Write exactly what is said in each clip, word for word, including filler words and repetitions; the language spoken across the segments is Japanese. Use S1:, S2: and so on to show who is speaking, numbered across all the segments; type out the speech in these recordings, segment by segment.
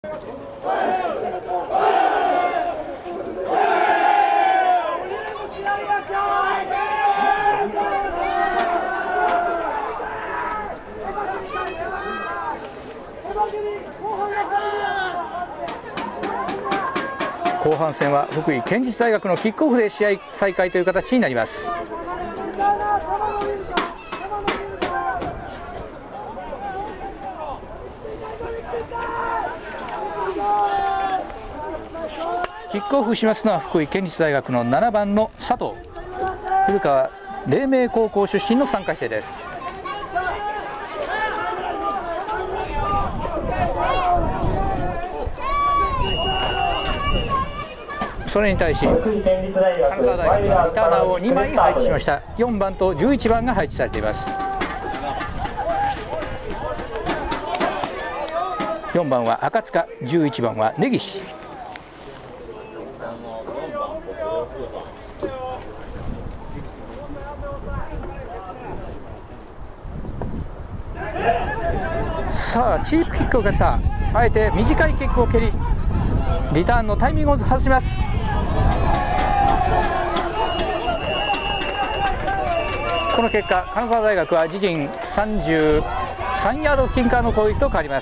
S1: 後半戦は福井県立大学のキックオフで試合再開という形になります。キックオフしますのは福井県立大学のななばんの佐藤、古川黎明高校出身のさんかい生です。それに対し金沢大学はリターナーをにまい配置しました。よんばんとじゅういちばんが配置されています。よんばんは赤塚、じゅういちばんは根岸。さあチープキックを蹴った。あえて短いキックを蹴りリターンのタイミングを外します。この結果金沢大学は自陣さんじゅうさんヤード付近からの攻撃と変わります。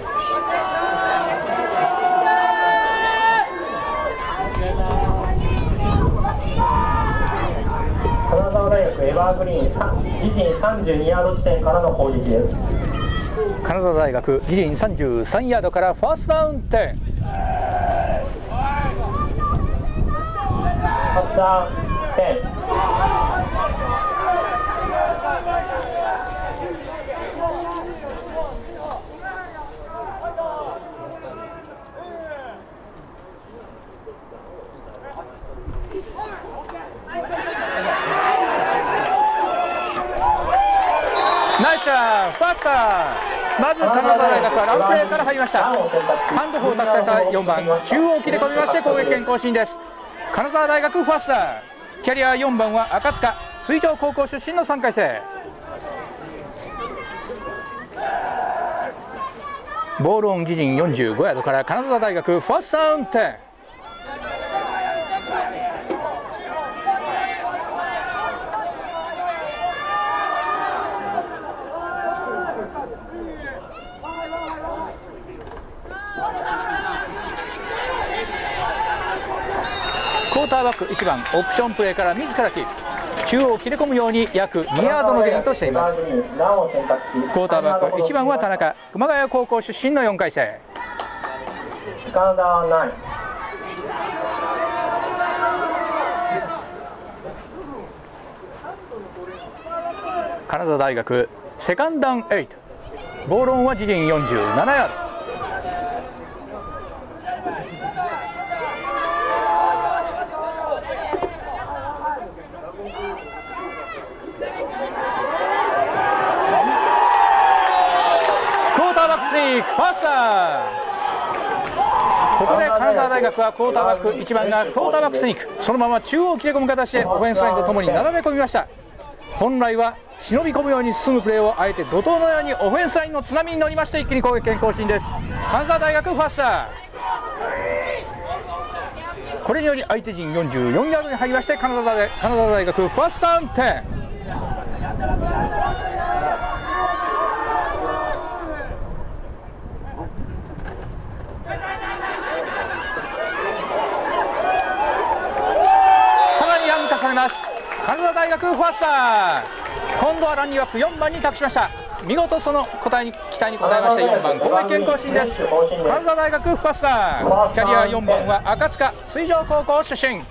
S2: 金沢大学エバーグリーン自陣さんじゅうにヤード地点からの攻撃です。
S1: 金沢大学自陣さんじゅうさんヤードからファーストダウン点。
S2: ファーストダウン点。
S1: ナイスシャーファースター。まず金沢大学はランプレーから入りました。ハンドフを託されたよんばん中央切れ込みまして攻撃権更新です。金沢大学ファースター。キャリアよんばんは赤塚、水上高校出身のさんかい生。ボールオン自陣よんじゅうごヤードから金沢大学ファーストダウン点。クォーターバックいちばんオプションプレーから自らキープ、中央を切れ込むように約にヤードのゲインとしています。クォーターバックいちばんは田中、熊谷高校出身のよんかい生。金沢大学セカンダウンはち、ボールオンは自陣よんじゅうななヤード。ファースター。ここで金沢大学はクォーターバックいちばんがクォーターバックスニーク、そのまま中央を切れ込む形でオフェンスラインとともに斜め込みました。本来は忍び込むように進むプレーをあえて怒涛のようにオフェンスラインの津波に乗りまして一気に攻撃権更新です。金沢大学ファースター。これにより相手陣よんじゅうよんヤードに入りまして金沢大金沢大学ファーストダウン点。されます。金沢大学ファースター。今度はランニングアップよんばんに託しました。見事その答えに期待に応えましたよんばん攻撃権更新です。金沢大学ファースター。キャリアよんばんは赤塚、水上高校出身。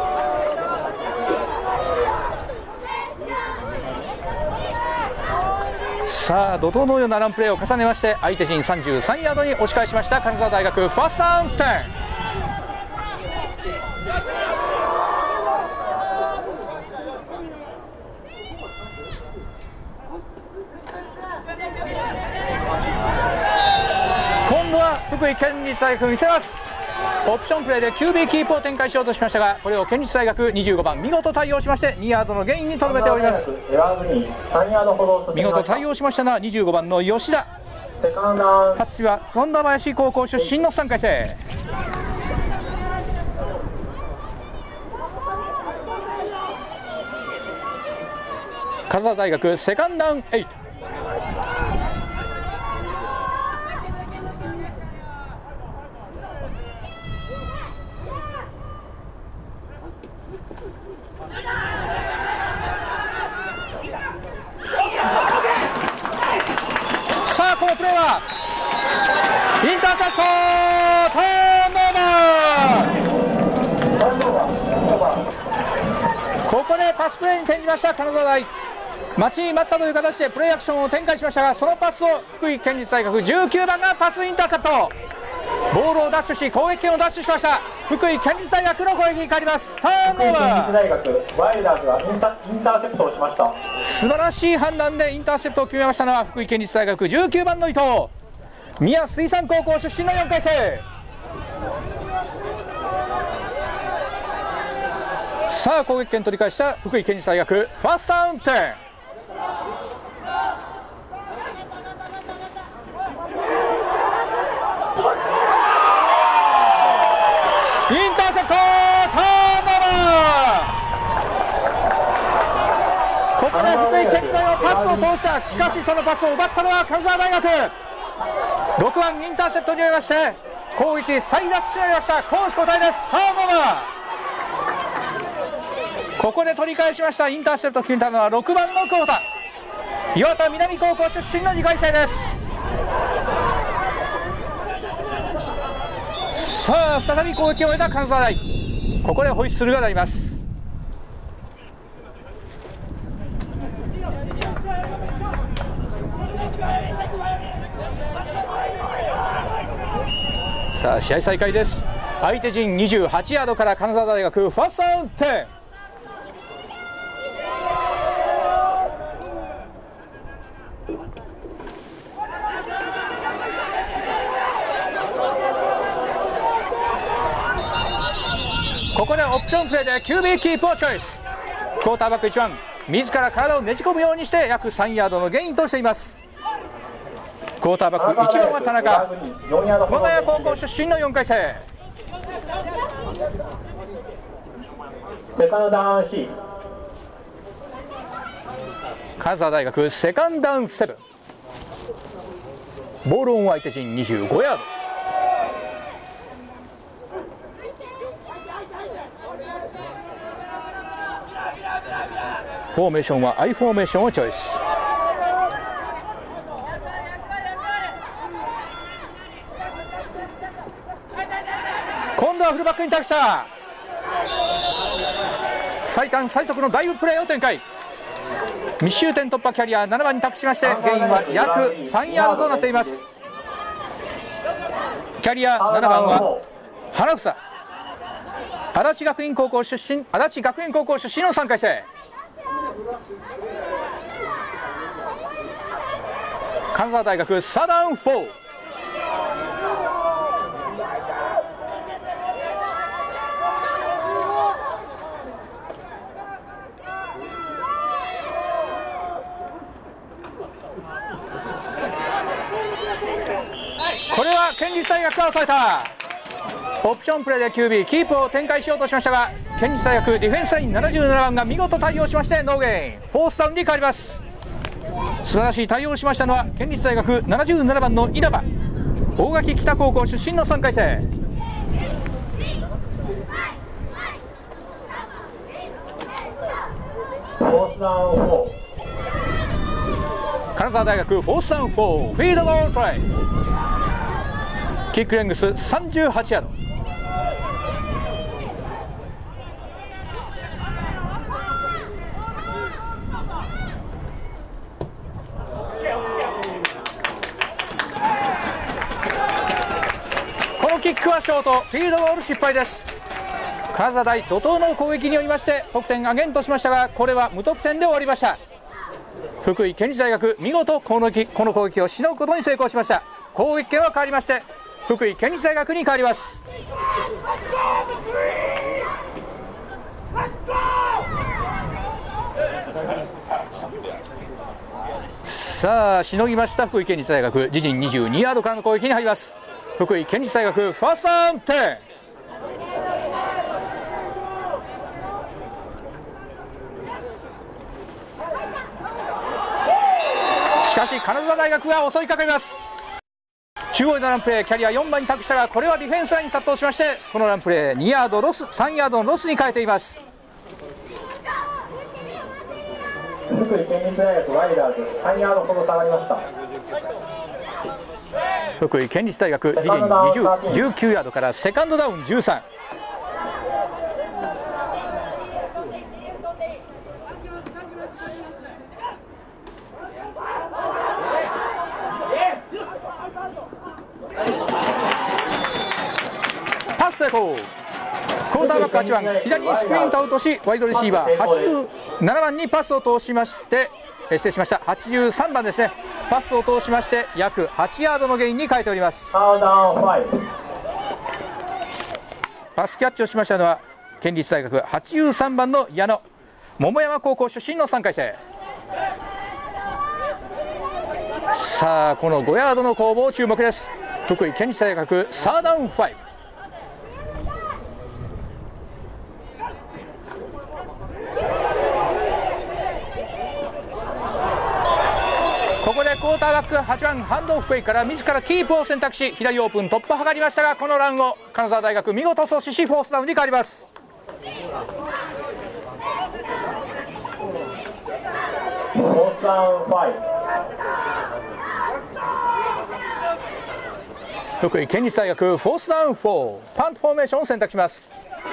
S1: さあ怒涛のようなランプレーを重ねまして相手陣さんじゅうさんヤードに押し返しました金沢大学ファーストダウン点。今度は福井県立大学見せます。オプションプレーで キュービー キープを展開しようとしましたが、これを県立大学にじゅうごばん見事対応しましてにヤードのゲインにとどめております。見事対応しましたのはにじゅうごばんの吉田。
S2: セカンドダウン。
S1: 初は富田林高校出身のさんかい生。金沢大学セカンドダウンエイト。さあこのプレーはインターセプト、ターンオーバー。ここでパスプレーに転じました金沢大。待ちに待ったという形でプレーアクションを展開しましたが、そのパスを福井県立大学じゅうきゅうばんがパスインターセプト。ボールをダッシュし攻撃権をダッシュしました。福井県立大学の攻撃に変わります。ターンオーバー。
S2: 大学ワイルダーズがインタインターセプトをしました。
S1: 素晴らしい判断でインターセプトを決めましたのは福井県立大学じゅうきゅうばんの伊藤。宮水産高校出身のよんかい生。さあ攻撃権取り返した福井県立大学、ファーストダウンテン。インターセプト、ターンオーバー。ここで福井県立大学パスを通した。しかしそのパスを奪ったのは金沢大学。ろくばんインターセプトによりまして攻撃再ダッシュになりました。攻守交代です。ターンオーバー。ここで取り返しました。インターセプトを決めたのはろくばんの久保田。岩田南高校出身のにかい生です。さあ再び攻撃を終えた金沢大。ここでホイッスルが鳴ります。さあ試合再開です。相手陣にじゅうはちヤードから金沢大学ファーストダウンテン。ここでオプションプレーで キュービー キープをチョイス。クォーターバックいちばん自ら体をねじ込むようにして約さんヤードのゲインとしています。クォーターバックいちばんは田中、熊谷高校出身のよんかい生。
S2: セカンドダウン C。
S1: 金沢大学セカンドダウンセブン。ボールオン相手陣にじゅうごヤード。フォーメーションは アイ フォーメーションをチョイス。今度はフルバックに託した。最短最速のダイブプレーを展開。密集点突破キャリアななばんに託しましてゲインは約さんヤードとなっています。キャリアななばんは花房、足立学院高校出身足立学園高校出身のさんかい生。金沢大学サダウンフォー。これは県立大学が抑えた。オプションプレーで キュービー キープを展開しようとしましたが、県立大学ディフェンスラインななじゅうななばんが見事対応しましてノーゲイン、フォースダウンに変わります。素晴らしい対応をしましたのは県立大学ななじゅうななばんの稲葉、大垣北高校出身のさんかい生。
S2: フォースダウンフォー。
S1: 金沢大学フォースダウンフォー、フィードボールトライ。キックレングスさんじゅうはちヤード。このキックはショート、フィールドゴール失敗です。金沢大怒涛の攻撃によりまして得点アゲンとしましたが、これは無得点で終わりました。福井県立大学見事このこの攻撃をしのぐことに成功しました。攻撃権は変わりまして福井県立大学に変わります。 さあしのぎました。福井県立大学自陣にじゅうにヤードからの攻撃に入ります。福井県立大学ファーストダウンテン。しかし金沢大学が襲いかかります。中央のランプレーキャリアよんばんに託したが、これはディフェンスラインに殺到しまして、このランプレーにヤードロス、さんヤードのロスに変えています。
S2: 福井県立大学ワイダーズさんヤードほど下がりました。
S1: 福井県立大学自陣にじゅう、じゅうきゅうヤードからセカンドダウンじゅうさん。パス成功。クォーターバックはちばん、左にスプリントアウトし、ワイドレシーバーはちじゅうななばんにパスを通しまして、失礼しました、はちじゅうさんばんですね、パスを通しまして約はちヤードのゲインに変えております。パスキャッチをしましたのは県立大学はちじゅうさんばんの矢野、桃山高校出身のさんかい生。さあこのごヤードの攻防注目です。福井県立大学サーダウンファイブ。ここでクォーターバックはちばんハンドオフウェイから自らキープを選択し、左オープン突破を図りましたが、このランを金沢大学見事阻止しフォースダウンに変わります。
S2: フォースダウンファイ
S1: ブ。福井県立大学フォースダウンフォー、パントフォーメーションを選択します。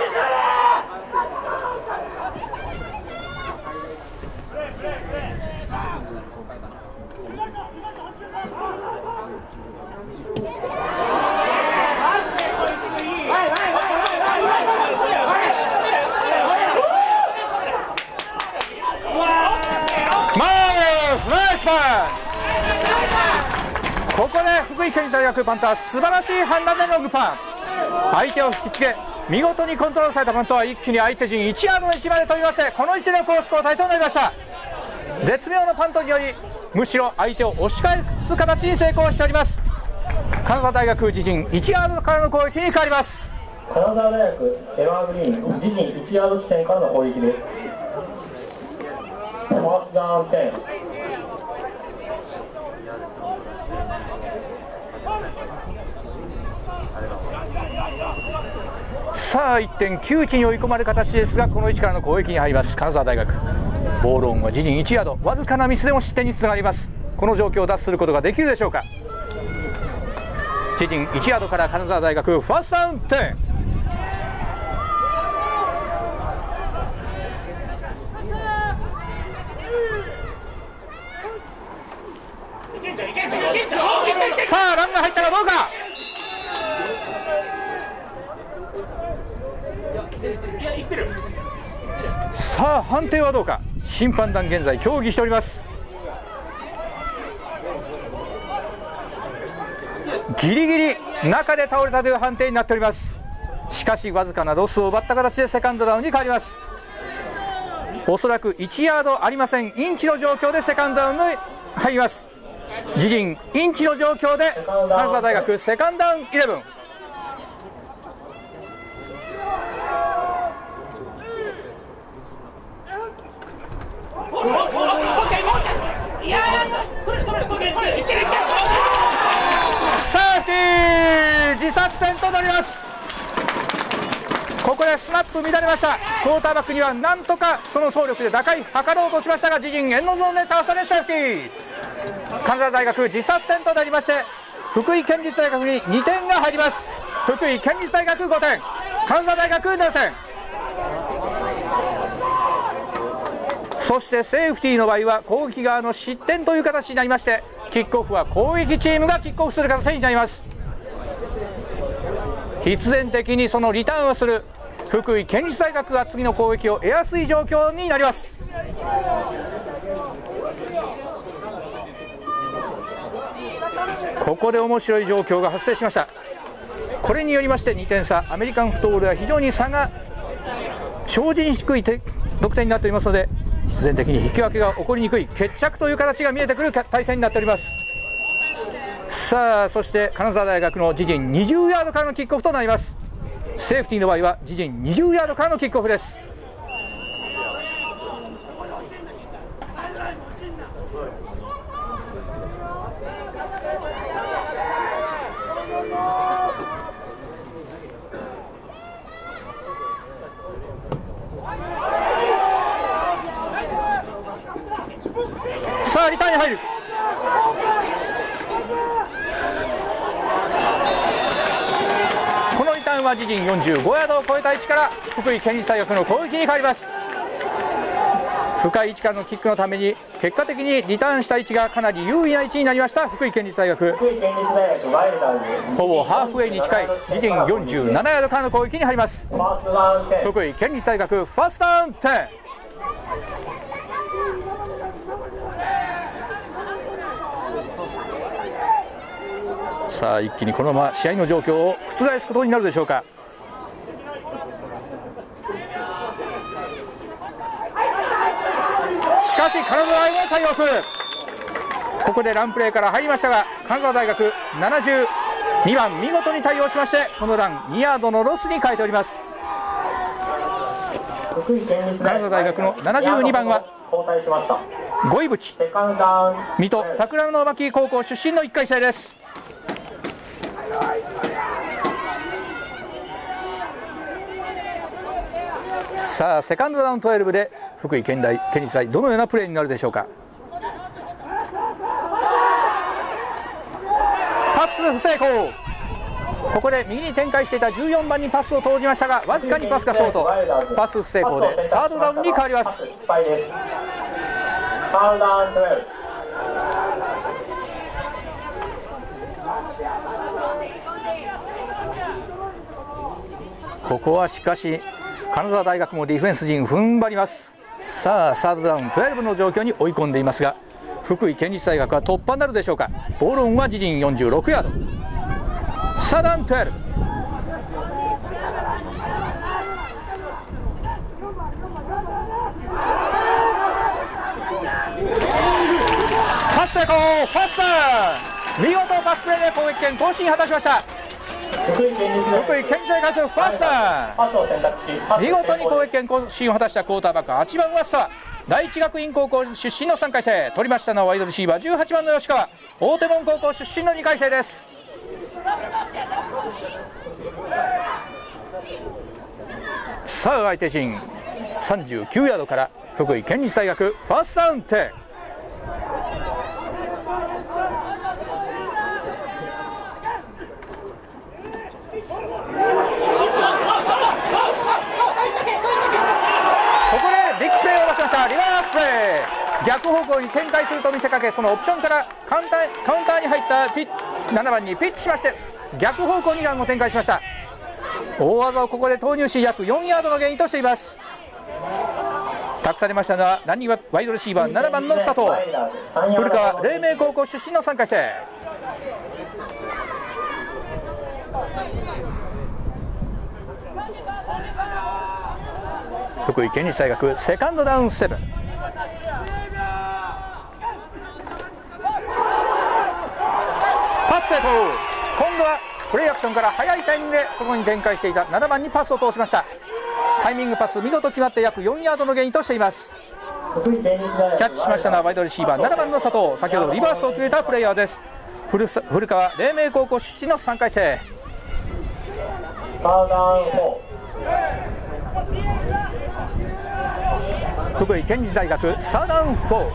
S1: ここで福井県立大学パンター素晴らしい判断でロングパン、相手を引きつけ見事にコントロールされたパントは一気に相手陣いちヤードの位置まで飛びまして、この位置で攻守交代となりました。絶妙なパントによりむしろ相手を押し返す形に成功しております。金沢大学自陣いちヤードからの攻撃に変わります。
S2: 金沢大学エバーグリーン自陣いちヤード地点からの攻撃です。フォースダウンテン。
S1: さあいってん窮地に追い込まれる形ですが、この位置からの攻撃に入ります金沢大学。ボールオンは自陣いちヤード、わずかなミスでも失点につながります。この状況を脱することができるでしょうか。自陣いちヤードから金沢大学ファーストダウンテン。さあランが入ったらどうか。さあ判定はどうか。審判団現在協議しております。ギリギリ中で倒れたという判定になっております。しかしわずかなロスを奪った形でセカンドダウンに変わります。おそらくいちヤードありません、インチの状況でセカンドダウンに入ります。自陣インチの状況で金沢大学セカンドダウンイレブン。セーフティー、自殺戦となります。ここでスナップ乱れました。クォーターバックにはなんとかその走力で打開図ろうとしましたが、自陣エンドゾーンで倒されセーフティー。金沢大学自殺戦となりまして、福井県立大学ににてんが入ります。福井県立大学ごてん、金沢大学ななてん。そしてセーフティーの場合は攻撃側の失点という形になりまして、キックオフは攻撃チームがキックオフする形になります。必然的にそのリターンをする福井県立大学が次の攻撃を得やすい状況になります。ここで面白い状況が発生しました。これによりましてにてん差、アメリカンフットボールは非常に差が生じに低い得点になっておりますので、 必然的に引き分けが起こりにくい決着という形が見えてくる対戦になっております。さあそして金沢大学の自陣にじゅうヤードからのキックオフとなります。セーフティーの場合は自陣にじゅうヤードからのキックオフです。さあリターンに入る。このリターンは自陣よんじゅうごヤードを超えた位置から福井県立大学の攻撃に変わります。深い位置からのキックのために結果的にリターンした位置がかなり優位な位置になりました福井県立大学。ほぼハーフウェイに近い自陣よんじゅうななヤードからの攻撃に入ります。福井県立大学ファーストダウンじゅう。さあ一気にこのまま試合の状況を覆すことになるでしょうか。しかし金沢大学も対応する。ここでランプレーから入りましたが金沢大学ななじゅうにばん見事に対応しましてこのランにヤードのロスに変えております。金沢大学のななじゅうにばんは五井淵水戸桜の巻高校出身のいっかい生です。さあセカンドダウンじゅうにで福井県大県立大どのようなプレーになるでしょうか。パス不成功。ここで右に展開していたじゅうよんばんにパスを投じましたがわずかにパスがショート。パス不成功でサードダウンに変わります。ここはしかし金沢大学もディフェンス陣踏ん張ります。さあサードダウンじゅうにの状況に追い込んでいますが福井県立大学は突破になるでしょうか。ボールオンは自陣よんじゅうろくヤード。サードダウンじゅうに。パス成功。ファースター見事パスプレーで攻撃権更新果たしました。福井県立大学ファースター見事に攻撃権更新を果たしたクォーターバックはちばん上沢第一学院高校出身のさんかい生取りましたのはワイドレシーバーじゅうはちばんの吉川大手門高校出身のにかい生です。さあ相手陣さんじゅうきゅうヤードから福井県立大学ファーストダウンじゅう。リバースプレー逆方向に展開すると見せかけそのオプションからカウンター、カウンターに入ったピッななばんにピッチしまして逆方向にランを展開しました。大技をここで投入し約よんヤードのゲインとしています。託されましたのはランニングワイドレシーバーななばんの佐藤古川黎明高校出身のさんかい生。福井県立大学セカンドダウンセブン。パス成功。今度はプレーアクションから速いタイミングでそこに展開していたななばんにパスを通しました。タイミングパス見事決まって約よんヤードのゲインとしています。キャッチしましたのはワイドレシーバーななばんの佐藤先ほどリバースを決めたプレイヤーです。古川黎明高校出身のさんかい生。福井県立大学サーダウンフォー。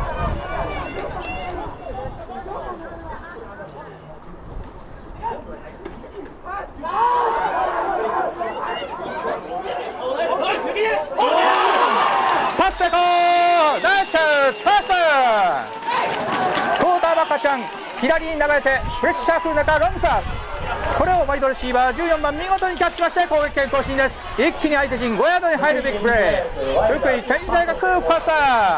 S1: パス成功。ナイスキャッチ。ファーストクォーターバッカーちゃん左に流れてプレッシャー来る中ロングパスこれをワイドレシーバーじゅうよんばん見事にキャッチしまして攻撃権更新です。一気に相手陣ごヤードに入るビッグプレー福井県立大学ファースタ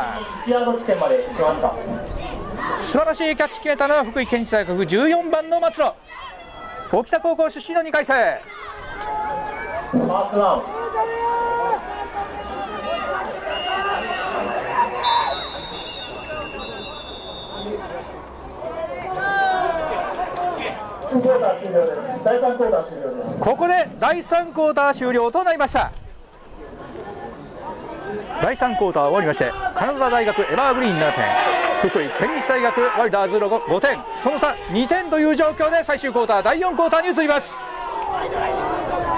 S1: ー素晴らしいキャッチ決めたのは福井県立大学じゅうよんばんの松野沖田高校出身のにかい生。ファーストダウン
S2: クォーター終了です。だいさんクォーター終了です。
S1: ここでだいさんクォーター終了となりました。だいさんクォーター終わりまして、金沢大学エバーグリーンななてん、福井県立大学ワイルダーズごてん、その差にてんという状況で最終クォーターだいよんクォーターに移ります。